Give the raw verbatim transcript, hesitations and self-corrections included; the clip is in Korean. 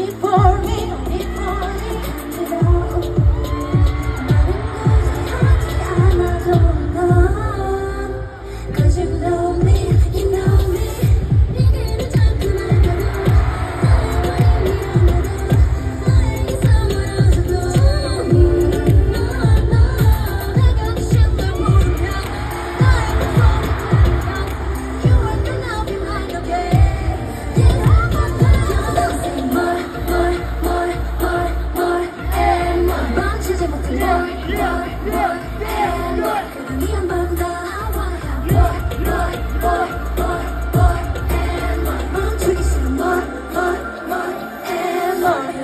need for me, need for me. Cause you know me, you know me. 얘기를 자꾸 말하고 너에게 선물하자고. 내가 진짜 모르면 나의 You are the love behind the game. Yeah, I'm a fan. Don't say more, more, more, more, more and more. 멈추지 못해 more, more, more and more. 그러니 한 번 더. More, more, more, more, more and more. 멈추기 싫어 more, more, more and more.